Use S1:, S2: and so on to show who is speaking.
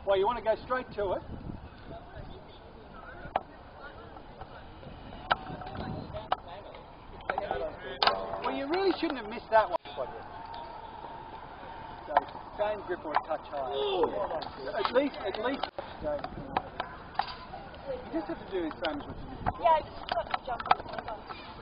S1: Well, you want to go straight to it. Well, you really shouldn't have missed that one. So, same grip or a touch higher. At least. You just have to do the same as what you did before.
S2: Yeah, I just got to jump on the